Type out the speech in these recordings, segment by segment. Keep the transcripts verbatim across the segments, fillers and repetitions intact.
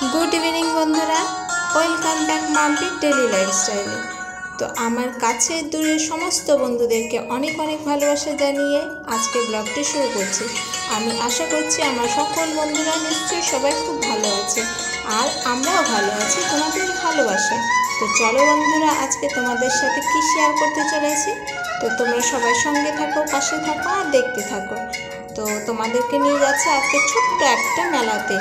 Good evening बंधुरा welcome back माम्पिर daily लाइफस्टाइले। तो आमार काछे दूरेर समस्त बंधुदेरके अनेक अनेक भालोबासा जानिए आज के ब्लगटी शुरू करछि। आमी आशा करछि आमार सकल बंधुरा निश्चयई सबाई खूब भालो आछे और आमराओ भालो आछि तोमादेर भालोबासाय। तो चलो बंधुरा आज के तोमादेर साथे कि शेयर करते चलेछि, तो तोमरा सबाई संगे थाको, पाशे थाको और देखते थाको। तो तोमादेरके निये जाচ্ছি आजके छोट्ट एकटा मेलाते।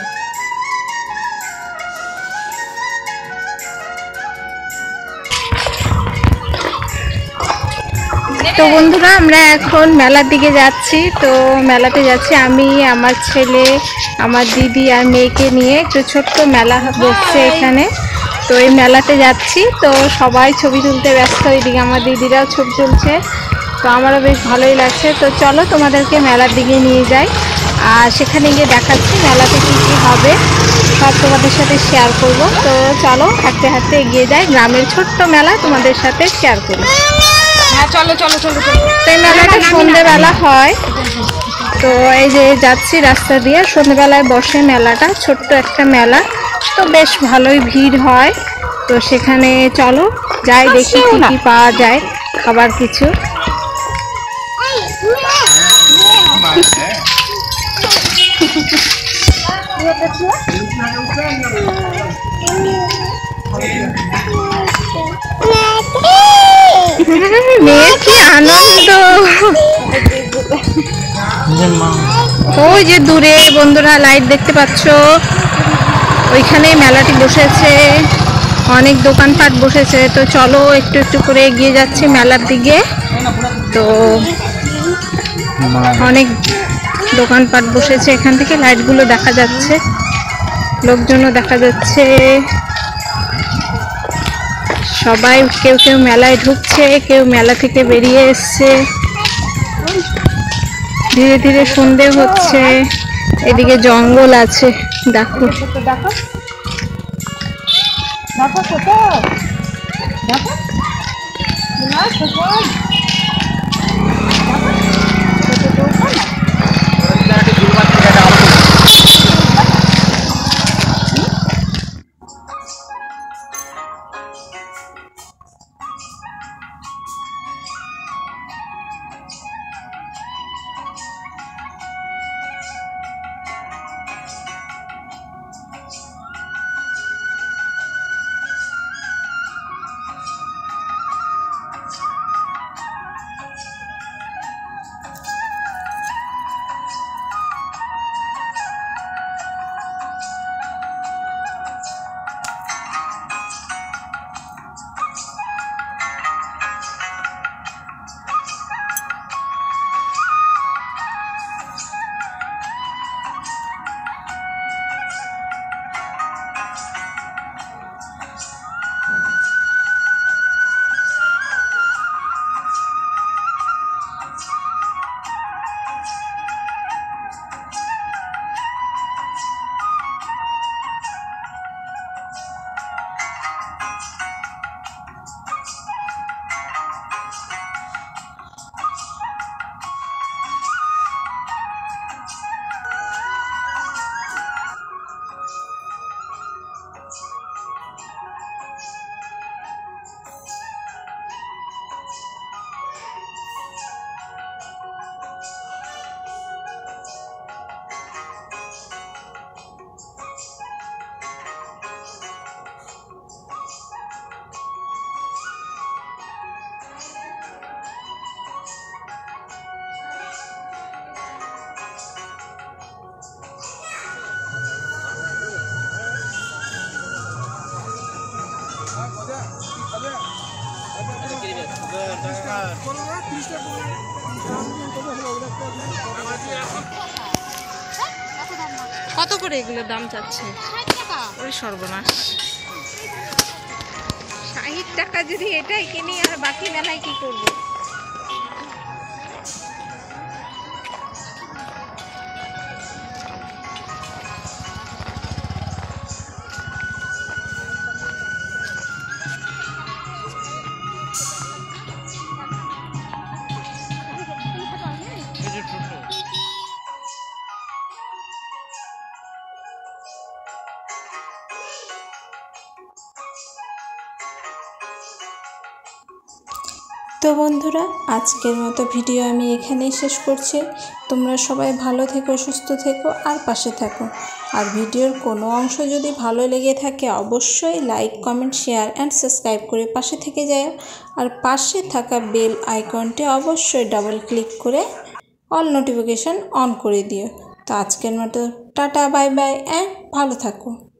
तो बंधुरा আমরা এখন মেলার দিকে যাচ্ছি। তো মেলাতে যাচ্ছি আমি, আমার ছেলে, আমার দিদি আর মেয়েকে নিয়ে। একটু ছোট্ট মেলা বসছে এখানে, তো এই মেলাতে যাচ্ছি। তো সবাই ছবি তুলতে ব্যস্ত, এদিকে আমার দিদিরাও ছবি তুলছে। তো আমারও বেশ ভালোই লাগছে। তো চলো তোমাদেরকে মেলার দিকে নিয়ে যাই আর সেখানে গিয়ে দেখাচ্ছি মেলাতে কী কী হবে, সব তোমাদের সাথে শেয়ার করব। তো চলো হাঁটতে হাঁটতে এগিয়ে যাই, গ্রামের ছোট্ট মেলা তোমাদের সাথে শেয়ার করি। হ্যাঁ চলো চলো চলো চলো। তো এই মেলাটা সন্ধ্যেবেলা হয়। তো এই যে যাচ্ছি রাস্তা দিয়ে, সন্ধ্যেবেলায় বসে মেলাটা, ছোট্ট একটা মেলা। তো বেশ ভালোই ভিড় হয়। তো সেখানে চলো যাই, দেখি কি কি পাওয়া যায় খাবার কিছু। মেয়ের কি আনন্দ! ওই যে দূরে বন্ধুরা লাইট দেখতে পাচ্ছ, ওইখানে মেলাটি বসেছে, অনেক দোকানপাট বসেছে। তো চলো একটু একটু করে এগিয়ে যাচ্ছি মেলার দিকে। তো অনেক দোকানপাট বসেছে, এখান থেকে লাইটগুলো দেখা যাচ্ছে, লোকজনও দেখা যাচ্ছে। সবাই কেউ কেউ মেলায় ঢুকছে, কেউ মেলা থেকে বেরিয়ে এসছে। ধীরে ধীরে সন্ধে হচ্ছে। এদিকে জঙ্গল আছে, দেখো দেখো কত করে এগুলো দাম চাচ্ছে? ওই সর্বনাশ, ষাট টাকা যদি এটাই কিনি আর বাকি মেলায় কি করবো? তো বন্ধুরা, আজকের মতো ভিডিও আমি এখানেই শেষ করছি। তোমরা সবাই ভালো থেকো, সুস্থ থেকো আর পাশে থাকো। আর ভিডিওর কোনো অংশ যদি ভালো লেগে থাকে অবশ্যই like, comment, share and subscribe করে পাশে থেকে যাও। আর পাশে থাকা বেল আইকনটি অবশ্যই ডাবল ক্লিক করে অল নোটিফিকেশান অন করে দিও। তো আজকের মতো টাটা, বাই বাই অ্যান্ড ভালো থাকো।